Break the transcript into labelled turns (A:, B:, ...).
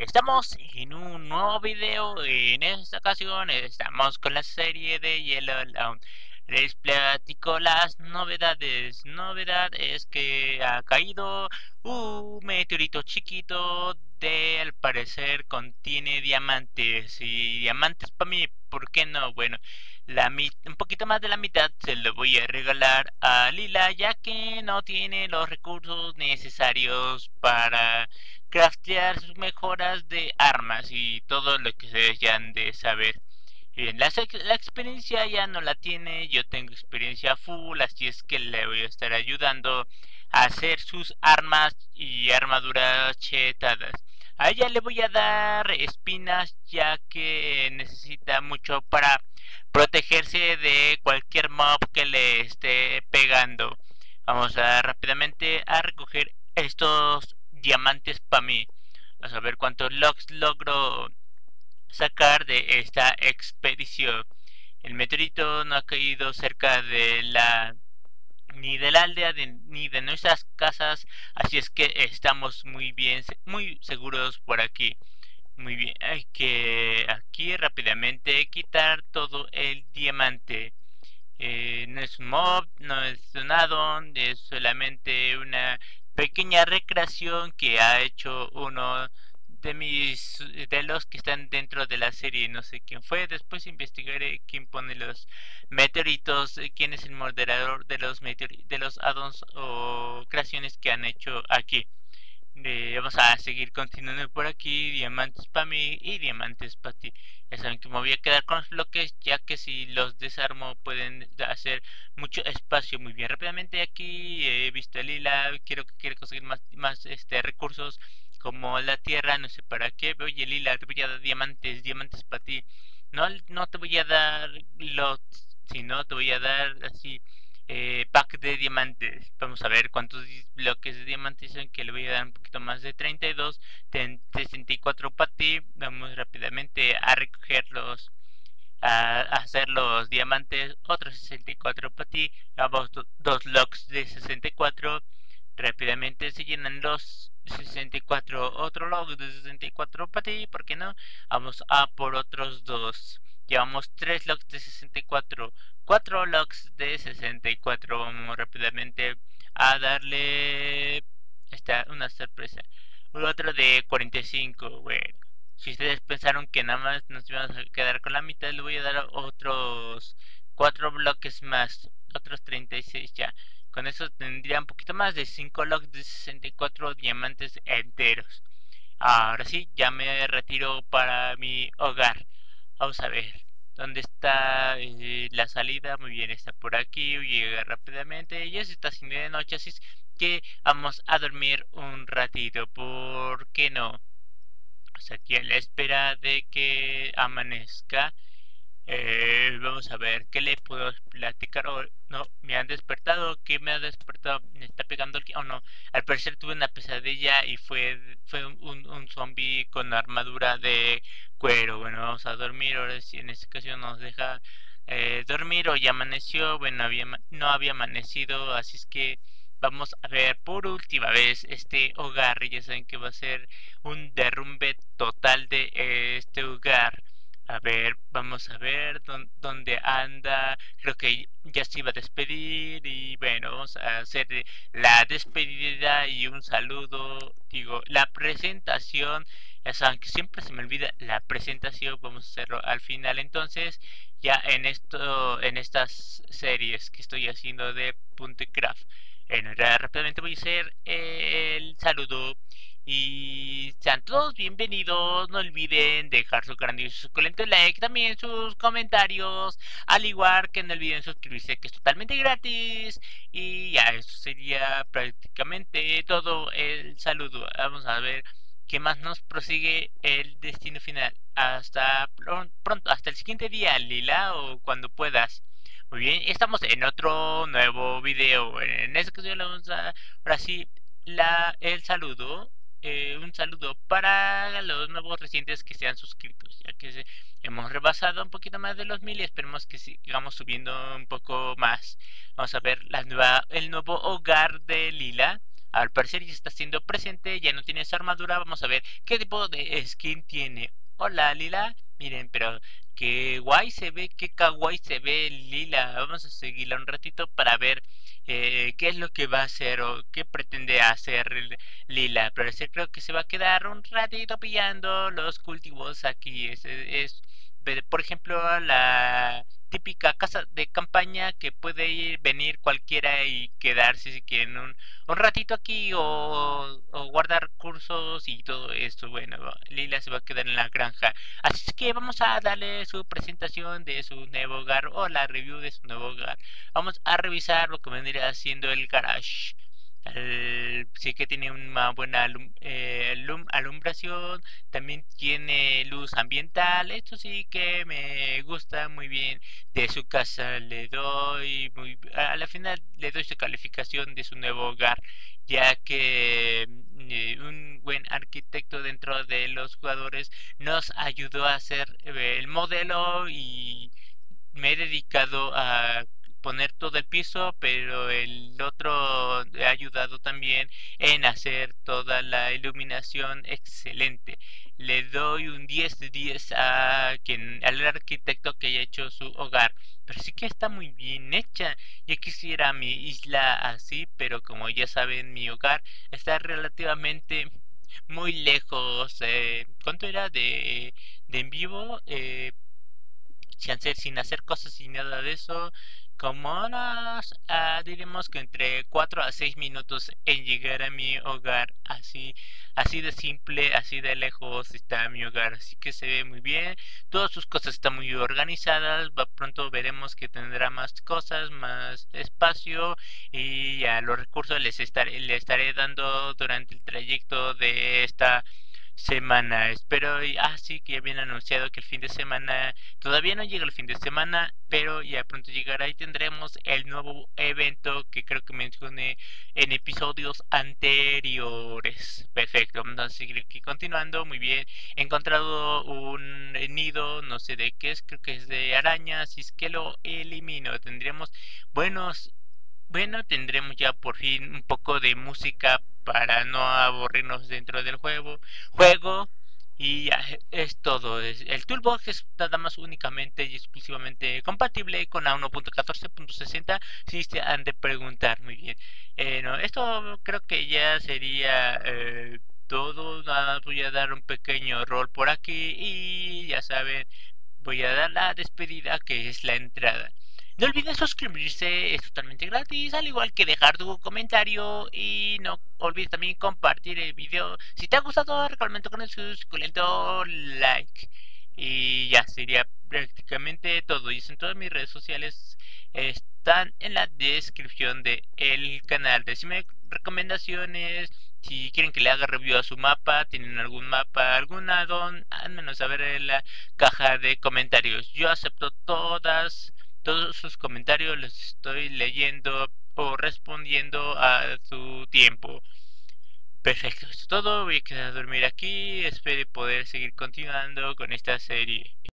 A: Estamos en un nuevo video. En esta ocasión estamos con la serie de Yellowstone. Les platico las novedades. Novedad es que ha caído un meteorito chiquito de, al parecer, contiene diamantes. Y diamantes para mí, ¿por qué no? Bueno, un poquito más de la mitad se lo voy a regalar a Lila, ya que no tiene los recursos necesarios para craftear sus mejoras de armas y todo lo que se hayan de saber. Bien, la experiencia ya no la tiene, yo tengo experiencia full, así es que le voy a estar ayudando a hacer sus armas y armaduras chetadas. A ella le voy a dar espinas, ya que necesita mucho para protegerse de cualquier mob que le esté pegando. Vamos a rápidamente a recoger estos diamantes para mí. Vamos a ver cuántos logs logro sacar de esta expedición. El meteorito no ha caído cerca de la ni de la aldea ni de nuestras casas, así es que estamos muy bien, muy seguros por aquí. Muy bien, hay que aquí rápidamente quitar todo el diamante. No es un mob, no es un addon, es solamente una pequeña recreación que ha hecho uno de los que están dentro de la serie. No sé quién fue, después investigaré quién pone los meteoritos, quién es el moderador de de los addons o creaciones que han hecho aquí. Vamos a seguir continuando por aquí. Diamantes para mí y diamantes para ti. Ya saben que me voy a quedar con los bloques, ya que si los desarmo pueden hacer mucho espacio. Muy bien, rápidamente aquí he visto a Lila. Quiere conseguir más recursos como la tierra. No sé para qué. Oye, Lila, te voy a dar diamantes para ti. No te voy a dar lots, sino te voy a dar así pack de diamantes. Vamos a ver cuántos bloques de diamantes son, que le voy a dar un poquito más de 32, 64 para ti. Vamos rápidamente a recogerlos, a hacer los diamantes, otros 64 para ti. Vamos, dos logs de 64. Rápidamente se llenan los 64, otro log de 64 para ti, ¿por qué no? Vamos a por otros dos. Llevamos 3 logs de 64, 4 logs de 64. Vamos rápidamente a darle una sorpresa. Otro de 45. Bueno, si ustedes pensaron que nada más nos íbamos a quedar con la mitad, le voy a dar otros 4 bloques más, otros 36 ya. Con eso tendría un poquito más de 5 logs de 64 diamantes enteros. Ahora sí, ya me retiro para mi hogar. Vamos a ver. ¿Dónde está la salida? Muy bien, está por aquí. Llega rápidamente. Ya se está haciendo de noche, así es que vamos a dormir un ratito. ¿Por qué no? O sea, aquí a la espera de que amanezca. Vamos a ver qué le puedo platicar. Oh, no, me han despertado. ¿Qué me ha despertado? Me está pegando el... Oh, no. Al parecer tuve una pesadilla y fue un zombie con armadura de cuero. Bueno, vamos a dormir. Ahora sí, en esta ocasión nos deja dormir. O ya amaneció. Bueno, no había amanecido. Así es que vamos a ver por última vez este hogar. Ya saben que va a ser un derrumbe total de este hogar. A ver, vamos a ver dónde anda. Creo que ya se iba a despedir. Y bueno, vamos a hacer la despedida y un saludo. Digo, la presentación. Ya saben que siempre se me olvida la presentación. Vamos a hacerlo al final. Entonces, ya en estas series que estoy haciendo de Punticraft. Bueno, rápidamente voy a hacer el saludo. Y sean todos bienvenidos. No olviden dejar su grandioso y suculento like, también sus comentarios, al igual que no olviden suscribirse, que es totalmente gratis. Y ya, eso sería prácticamente todo el saludo. Vamos a ver qué más nos prosigue el destino final. Hasta pronto, hasta el siguiente día, Lila, o cuando puedas. Muy bien, estamos en otro nuevo video. En esta ocasión le vamos a, ahora sí, el saludo. Un saludo para los nuevos recientes que se han suscrito, ya que hemos rebasado un poquito más de los 1000 y esperemos que sigamos subiendo un poco más. Vamos a ver el nuevo hogar de Lila. Al parecer ya está siendo presente, ya no tiene esa armadura. Vamos a ver qué tipo de skin tiene. Hola, Lila. Miren, pero qué guay se ve, qué kawaii se ve Lila. Vamos a seguirla un ratito para ver qué es lo que va a hacer o qué pretende hacer Lila. Al parecer creo que se va a quedar un ratito pillando los cultivos aquí. Por ejemplo, la típica casa de campaña que puede venir cualquiera y quedarse si quieren un ratito aquí o guardar cursos y todo esto. Bueno, Lila se va a quedar en la granja. Así que vamos a darle su presentación de su nuevo hogar o la review de su nuevo hogar. Vamos a revisar lo que vendría haciendo el garage. Sí que tiene una buena alumbración, también tiene luz ambiental. Esto sí que me gusta muy bien de su casa. Le doy a la final le doy su calificación de su nuevo hogar, ya que un buen arquitecto dentro de los jugadores nos ayudó a hacer el modelo y me he dedicado a poner todo el piso, pero el otro ha ayudado también en hacer toda la iluminación excelente. Le doy un 10 de 10 al arquitecto que haya hecho su hogar. Pero sí que está muy bien hecha. Yo quisiera mi isla así, pero como ya saben, mi hogar está relativamente muy lejos. ¿Cuánto era de en vivo? Sin hacer cosas y nada de eso, como unos, diremos que entre 4 a 6 minutos en llegar a mi hogar. Así de simple, así de lejos está mi hogar, así que se ve muy bien. Todas sus cosas están muy organizadas. Pronto veremos que tendrá más cosas, más espacio, y a los recursos le estaré dando durante el trayecto de esta semana. Espero, sí, que ya habían anunciado que el fin de semana, todavía no llega el fin de semana, pero ya pronto llegará y tendremos el nuevo evento que creo que mencioné en episodios anteriores. Perfecto, entonces seguir aquí continuando. Muy bien, he encontrado un nido, no sé de qué es, creo que es de arañas, y es que lo elimino. Buenos tendremos ya por fin un poco de música para no aburrirnos dentro del juego, y ya es todo. El Toolbox es nada más únicamente y exclusivamente compatible con la 1.14.60, si se han de preguntar. Muy bien. No, esto creo que ya sería todo. Nada más voy a dar un pequeño rol por aquí y ya saben, voy a dar la despedida, que es la entrada. No olvides suscribirse, es totalmente gratis, al igual que dejar tu comentario, y no olvides también compartir el video. Si te ha gustado, recomiendo con el suculento like. Y ya sería prácticamente todo. Y en todas mis redes sociales están en la descripción del canal. Decime recomendaciones. Si quieren que le haga review a su mapa, tienen algún mapa, algún addon, házmenos saber en la caja de comentarios. Yo acepto todos sus comentarios, los estoy leyendo o respondiendo a su tiempo. Perfecto, esto es todo. Voy a quedar a dormir aquí. Espero poder seguir continuando con esta serie.